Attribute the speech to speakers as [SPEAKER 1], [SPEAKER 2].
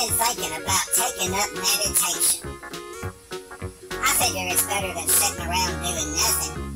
[SPEAKER 1] been thinking about taking up meditation. I figure it's better than sitting around doing nothing.